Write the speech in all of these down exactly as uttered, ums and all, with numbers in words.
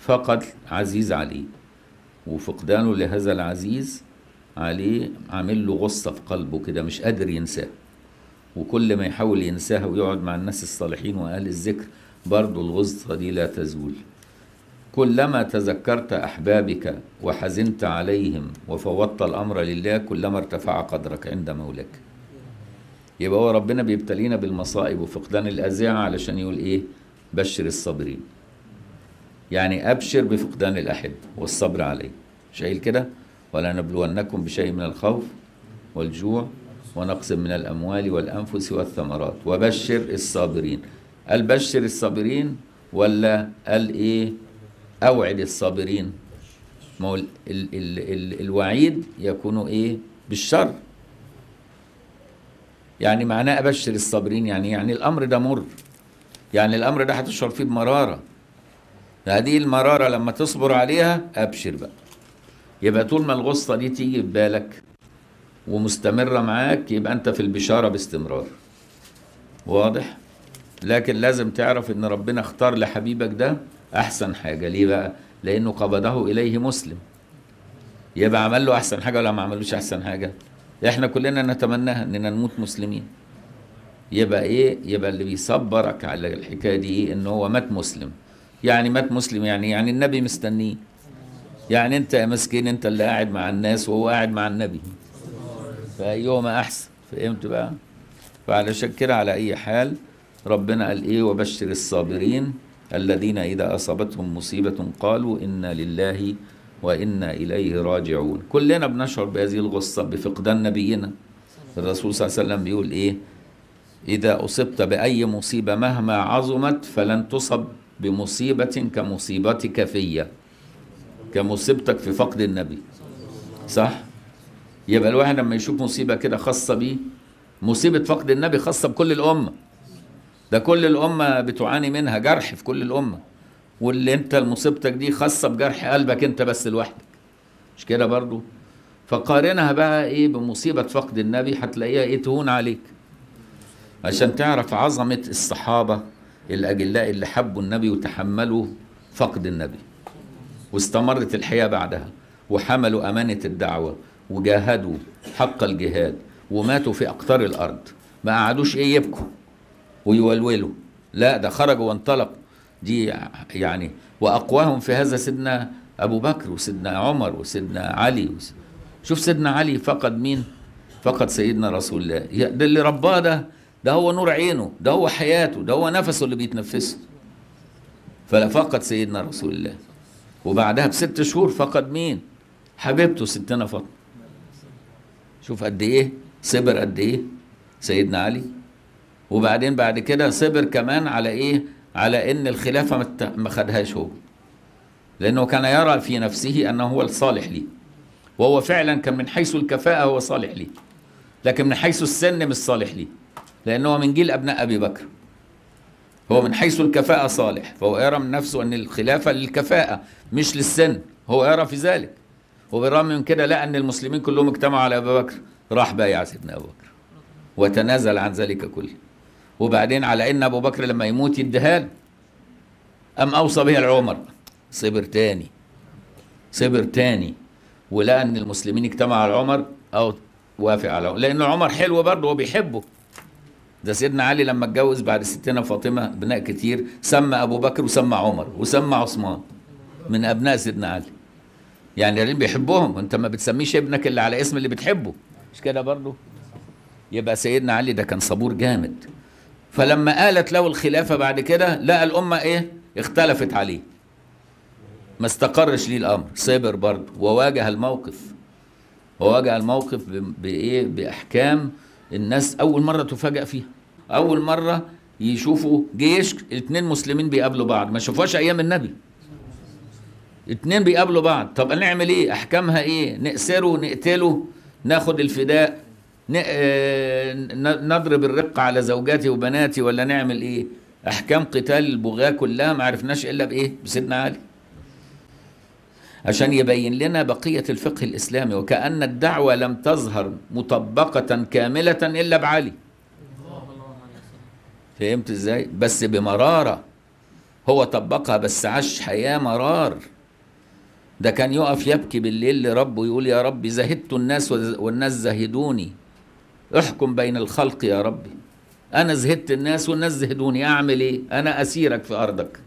فقد عزيز عليه، وفقدانه لهذا العزيز عليه عامل له غصة في قلبه كده، مش قادر ينساه، وكل ما يحاول ينساها ويقعد مع الناس الصالحين وأهل الذكر برضه الغصة دي لا تزول. كلما تذكرت أحبابك وحزنت عليهم وفوضت الأمر لله كلما ارتفع قدرك عند مولاك. يبقى هو ربنا بيبتلينا بالمصائب وفقدان الأزياء علشان يقول إيه؟ بشر الصابرين. يعني أبشر بفقدان الأحب والصبر عليه. شايل كده؟ ولا نبلونكم بشيء من الخوف والجوع ونقص من الأموال والأنفس والثمرات وبشر الصابرين. قال بشر الصابرين ولا قال إيه؟ أوعد الصابرين. ما هو ال ال ال ال الوعيد يكون إيه؟ بالشر. يعني معناه أبشر الصابرين يعني يعني الأمر ده مر، يعني الأمر ده هتشعر فيه بمرارة، هذه المرارة لما تصبر عليها أبشر بقى. يبقى طول ما الغصة دي تيجي في بالك ومستمرة معاك يبقى أنت في البشارة باستمرار. واضح؟ لكن لازم تعرف إن ربنا اختار لحبيبك ده أحسن حاجة. ليه بقى؟ لأنه قبضه إليه مسلم. يبقى عمل له أحسن حاجة ولا ما عملوش أحسن حاجة؟ إحنا كلنا نتمناها إننا نموت مسلمين. يبقى إيه؟ يبقى اللي بيصبرك على الحكاية دي إيه؟ إن هو مات مسلم. يعني مات مسلم يعني يعني النبي مستنيه. يعني أنت يا مسكين أنت اللي قاعد مع الناس وهو قاعد مع النبي. فأيهما أحسن؟ فهمت بقى؟ فعلشان كده على أي حال ربنا قال إيه؟ وبشر الصابرين الذين إذا أصابتهم مصيبة قالوا إنا لله وإنا إليه راجعون. كلنا بنشعر بهذه الغصة بفقدان نبينا. الرسول صلى الله عليه وسلم بيقول إيه؟ إذا أصبت بأي مصيبة مهما عظمت فلن تصب بمصيبة كمصيبتك فيا، كمصيبتك في فقد النبي. صح؟ يبقى الواحد لما يشوف مصيبة كده خاصة بيه، مصيبة فقد النبي خاصة بكل الأمة، ده كل الأمة بتعاني منها، جرح في كل الأمة، واللي انت مصيبتك دي خاصة بجرح قلبك انت بس لوحدك، مش كده برضو؟ فقارنها بقى ايه بمصيبة فقد النبي، هتلاقيها ايه؟ تهون عليك. عشان تعرف عظمة الصحابة الأجلاء اللي حبوا النبي وتحملوا فقد النبي واستمرت الحياة بعدها وحملوا أمانة الدعوة وجاهدوا حق الجهاد وماتوا في أقطار الأرض، ما قعدوش ايه يبكوا ويولولوا، لا ده خرجوا وانطلقوا. دي يعني وأقواهم في هذا سيدنا أبو بكر وسيدنا عمر وسيدنا علي. شوف سيدنا علي فقد مين؟ فقد سيدنا رسول الله. ده اللي رباه، ده ده هو نور عينه، ده هو حياته، ده هو نفسه اللي بيتنفسه. ففقد سيدنا رسول الله. وبعدها بست شهور فقد مين؟ حبيبته ستنا فاطمة. شوف قد ايه صبر، قد ايه سيدنا علي. وبعدين بعد كده صبر كمان على ايه؟ على ان الخلافة ما خدهاش هو، لانه كان يرى في نفسه انه هو الصالح ليه، وهو فعلا كان من حيث الكفاءة هو صالح ليه، لكن من حيث السن مش صالح ليه، لانه هو من جيل ابناء ابي بكر. هو من حيث الكفاءة صالح، فهو يرى من نفسه ان الخلافة للكفاءة مش للسن، هو يرى في ذلك. وبالرغم من كده لا، ان المسلمين كلهم اجتمعوا على ابي بكر، راح بايع سيدنا ابو بكر وتنازل عن ذلك كله. وبعدين على ان ابو بكر لما يموت يديها له، ام اوصى بها العمر، صبر تاني صبر تاني ولقى ان المسلمين اجتمعوا على عمر او وافق على عمر، لان عمر حلو برضه هو بيحبه. ده سيدنا علي لما اتجوز بعد ستنا فاطمه ابناء كتير، سمى ابو بكر وسمى عمر وسمى عثمان من ابناء سيدنا علي. يعني اللي بيحبهم، انت ما بتسميش ابنك اللي على اسم اللي بتحبه، مش كده برضه؟ يبقى سيدنا علي ده كان صبور جامد. فلما آلت له الخلافة بعد كده لقى الأمة إيه؟ اختلفت عليه، ما استقرش ليه الأمر، صبر برضه وواجه الموقف. وواجه الموقف بإيه؟ بأحكام الناس أول مرة تفاجأ فيها. أول مرة يشوفوا جيش اتنين مسلمين بيقابلوا بعض، ما شافوهاش أيام النبي. اتنين بيقابلوا بعض، طب نعمل إيه؟ أحكامها إيه؟ نأسره، نقتله، ناخد الفداء، نضرب الرق على زوجاتي وبناتي، ولا نعمل ايه؟ احكام قتال البغاة كلها ما عرفناش الا بايه؟ بسيدنا علي، عشان يبين لنا بقية الفقه الاسلامي. وكأن الدعوة لم تظهر مطبقة كاملة الا بعلي. فهمت ازاي؟ بس بمرارة هو طبقها بس عاش حياة مرار. ده كان يقف يبكي بالليل لربه يقول يا ربي زهدت الناس والناس زهدوني، احكم بين الخلق يا ربي، انا زهدت الناس والناس زهدوني، اعمل ايه؟ انا اسيرك في ارضك.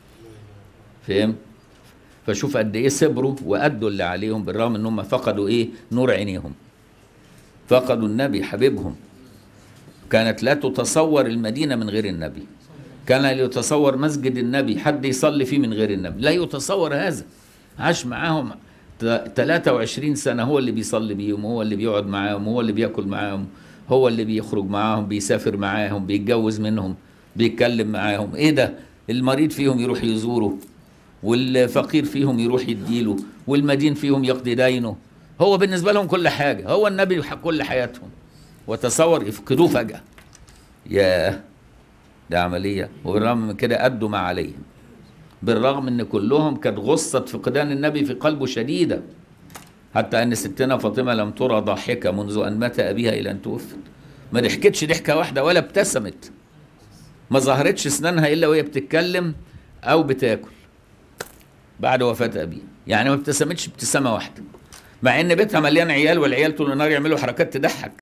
فهم؟ فشوف قد ايه صبروا وادوا اللي عليهم بالرغم ان هم فقدوا ايه؟ نور عينيهم، فقدوا النبي حبيبهم. كانت لا تتصور المدينة من غير النبي، كان لا يتصور مسجد النبي حد يصلي فيه من غير النبي، لا يتصور هذا. عاش معاهم ثلاثة وعشرين سنة، هو اللي بيصلي بيهم، هو اللي بيقعد معاهم، هو اللي بياكل معاهم، هو اللي بيخرج معاهم، بيسافر معاهم، بيتجوز منهم، بيتكلم معاهم. ايه ده؟ المريض فيهم يروح يزوره، والفقير فيهم يروح يديله، والمدين فيهم يقضي دينه. هو بالنسبة لهم كل حاجة، هو النبي كل حياتهم. وتصور يفقدوه فجأة، ياه ده عملية. وبالرغم من كده أدوا ما عليهم، بالرغم ان كلهم كانت غصة فقدان النبي في قلبه شديدة، حتى ان ستنا فاطمة لم ترى ضاحكة منذ ان مات ابيها الى ان توفت. ما ضحكتش ضحكة واحدة ولا ابتسمت، ما ظهرتش اسنانها الا وهي بتتكلم او بتاكل بعد وفاة ابيها، يعني ما ابتسمتش ابتسامة واحدة، مع ان بيتها مليان عيال والعيال طول النهار يعملوا حركات تضحك.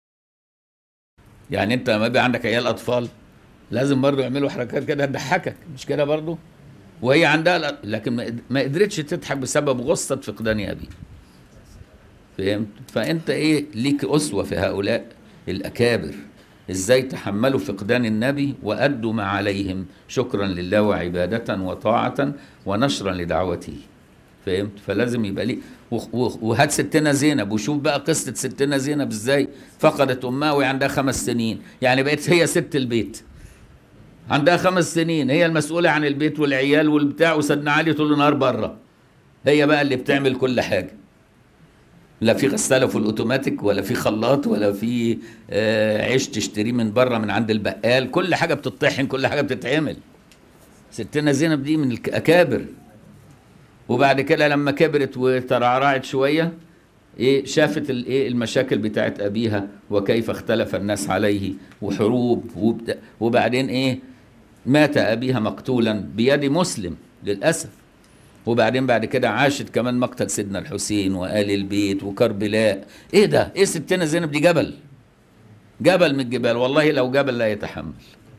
يعني انت لما يبقى عندك عيال اطفال لازم برضه يعملوا حركات كده تضحكك، مش كده برضه؟ وهي عندها، لكن ما قدرتش تضحك بسبب غصة فقدان أبي. فهمت؟ فأنت إيه ليك أسوة في هؤلاء الأكابر، إزاي تحملوا فقدان النبي وأدوا ما عليهم شكرا لله وعبادة وطاعة ونشرا لدعوته. فهمت؟ فلازم يبقى ليه. وهات ستنا زينب وشوف بقى قصة ستنا زينب إزاي فقدت أمها وهي عندها خمس سنين، يعني بقت هي ست البيت، عندها خمس سنين، هي المسؤولة عن البيت والعيال والبتاع، وسيدنا علي طول النهار بره، هي بقى اللي بتعمل كل حاجة. لا في غسالة في الأوتوماتيك، ولا في خلاط، ولا في آه عيش تشتريه من بره من عند البقال، كل حاجة بتطحن، كل حاجة بتتعمل. ستنا زينب دي من الأكابر. وبعد كده لما كبرت وترعرعت شوية، ايه شافت الايه المشاكل بتاعت أبيها وكيف اختلف الناس عليه وحروب، وبعدين ايه مات أبيها مقتولا بيد مسلم للأسف. وبعدين بعد كده عاشت كمان مقتل سيدنا الحسين وآل البيت وكربلاء. ايه ده؟ ايه ستنا زينب دي؟ جبل، جبل من الجبال، والله لو جبل لا يتحمل.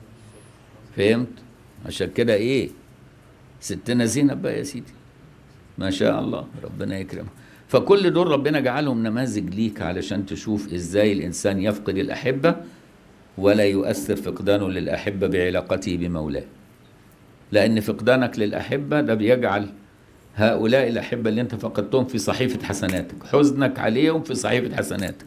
فهمت؟ عشان كده ايه ستنا زينب بقى يا سيدي ما شاء الله ربنا يكرمها. فكل دول ربنا جعلهم نماذج ليك علشان تشوف ازاي الانسان يفقد الأحبة ولا يؤثر فقدانه للأحبة بعلاقته بمولاه. لأن فقدانك للأحبة ده بيجعل هؤلاء الأحبة اللي أنت فقدتهم في صحيفة حسناتك، حزنك عليهم في صحيفة حسناتك.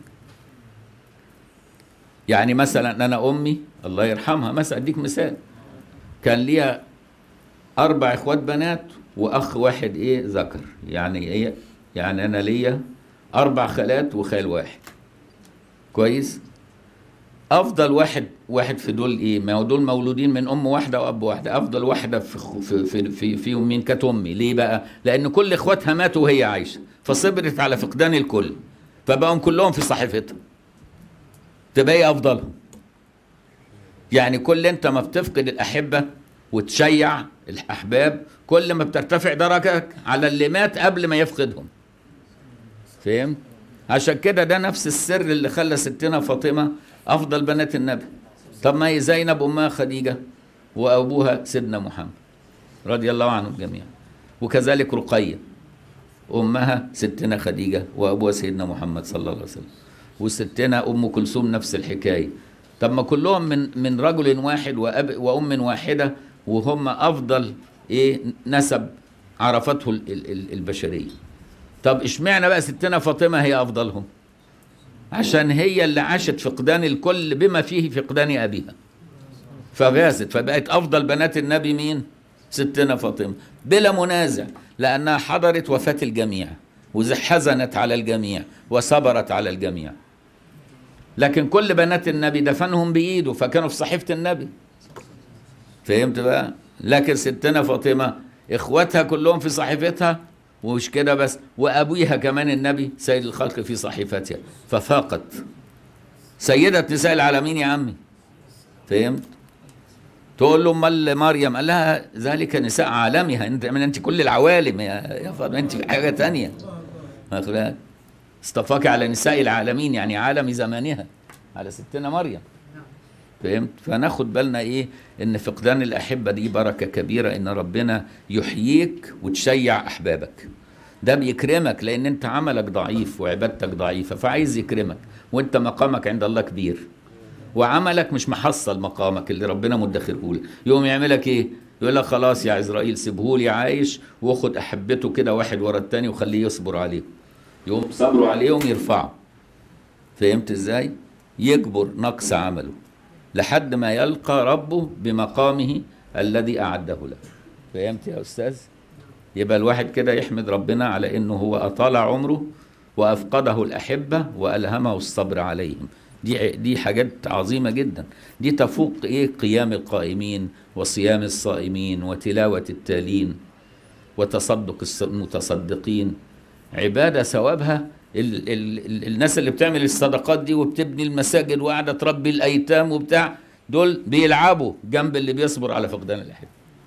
يعني مثلا أنا أمي الله يرحمها مثلا، أديك مثال، كان ليها أربع إخوات بنات وأخ واحد إيه ذكر، يعني إيه؟ يعني أنا ليا أربع خالات وخال واحد. كويس؟ افضل واحد واحد في دول ايه؟ ما هو دول مولودين من ام واحده واب واحده، افضل واحده في في في, في فيهم مين؟ كانت امي. ليه بقى؟ لان كل اخواتها ماتوا وهي عايشه، فصبرت على فقدان الكل، فبقوا كلهم في صحيفتها، تبقى هي افضلهم. يعني كل انت ما بتفقد الاحبه وتشيع الاحباب، كل ما بترتفع درجتك على اللي مات قبل ما يفقدهم. فهمت؟ عشان كده ده نفس السر اللي خلى ستنا فاطمه أفضل بنات النبي. طب ما هي زينب أمها خديجة وأبوها سيدنا محمد رضي الله عنهم جميعا، وكذلك رقية أمها ستنا خديجة وأبوها سيدنا محمد صلى الله عليه وسلم، وستنا أم كلثوم نفس الحكاية. طب ما كلهم من من رجل واحد وأب وأم واحدة، وهم أفضل إيه نسب عرفته البشرية. طب اشمعنى بقى ستنا فاطمة هي أفضلهم؟ عشان هي اللي عاشت فقدان الكل بما فيه فقدان أبيها، فغازت، فبقت أفضل بنات النبي مين؟ ستنا فاطمة بلا منازع، لأنها حضرت وفاة الجميع وحزنت على الجميع وصبرت على الجميع. لكن كل بنات النبي دفنهم بإيده، فكانوا في صحيفة النبي. فهمت بقى؟ لكن ستنا فاطمة إخواتها كلهم في صحيفتها، ومش كده بس، وأبوها كمان النبي سيد الخلق في صحيفتها، ففاقت سيدة نساء العالمين يا عمي. فهمت؟ تقول له امال مريم؟ قال لها ذلك نساء عالمها، انت من انت كل العوالم يا يا فاطمه، انت في حاجه ثانيه. واخد بالك؟ اصطفاك على نساء العالمين، يعني عالم زمانها، على ستنا مريم. فهمت؟ فناخد بالنا ايه؟ ان فقدان الاحبه دي بركه كبيره، ان ربنا يحييك وتشيع احبابك. ده بيكرمك لان انت عملك ضعيف وعبادتك ضعيفه، فعايز يكرمك، وانت مقامك عند الله كبير، وعملك مش محصل مقامك اللي ربنا مدخره لك. يقوم يعملك ايه؟ يقول لك خلاص يا عزرائيل سيبهولي عايش، واخد احبته كده واحد ورا التاني وخليه يصبر عليهم. يقوم صبروا عليهم يرفعوا. فهمت ازاي؟ يجبر نقص عمله لحد ما يلقى ربه بمقامه الذي أعده له. فهمت يا أستاذ؟ يبقى الواحد كده يحمد ربنا على إنه هو أطال عمره وأفقده الأحبة وألهمه الصبر عليهم. دي دي حاجات عظيمة جدا. دي تفوق إيه؟ قيام القائمين وصيام الصائمين وتلاوة التالين وتصدق المتصدقين. عبادة ثوابها ال ال ال الناس اللي بتعمل الصدقات دي وبتبني المساجد وقاعدة تربي الأيتام وبتاع، دول بيلعبوا جنب اللي بيصبر على فقدان الأحبة.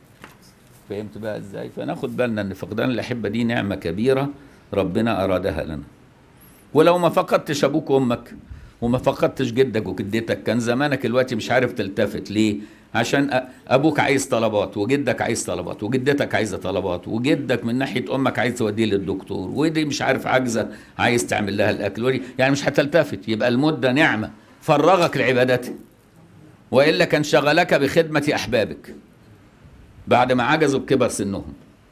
فهمت بقى ازاي؟ فناخد بالنا ان فقدان الأحبة دي نعمة كبيرة ربنا أرادها لنا. ولو ما فقدتش أبوك وأمك وما فقدتش جدك وجدتك، كان زمانك دلوقتي مش عارف تلتفت ليه؟ عشان أبوك عايز طلبات، وجدك عايز طلبات، وجدتك عايزة طلبات، وجدك من ناحية أمك عايز توديه للدكتور، ودي مش عارف عاجزة عايز تعمل لها الأكل، ودي يعني مش هتلتفت. يبقى المدة نعمة فرغك لعبادته، وإلا كان شغلك بخدمة أحبابك بعد ما عجزوا بكبر سنهم.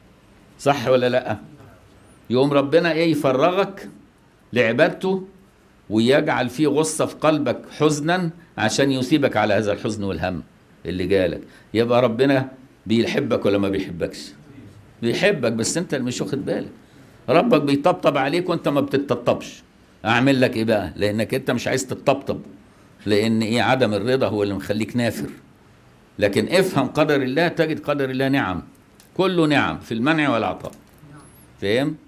صح ولا لأ؟ يوم ربنا إيه؟ يفرغك لعبادته ويجعل فيه غصة في قلبك حزنا عشان يثيبك على هذا الحزن والهم اللي جالك. يبقى ربنا بيحبك ولا ما بيحبكش؟ بيحبك، بس انت اللي مش واخد بالك. ربك بيطبطب عليك وانت ما بتطبطبش. اعمل لك ايه بقى؟ لانك انت مش عايز تطبطب، لان ايه؟ عدم الرضا هو اللي مخليك نافر. لكن افهم قدر الله تجد قدر الله نعم، كله نعم في المنع والعطاء. فاهم؟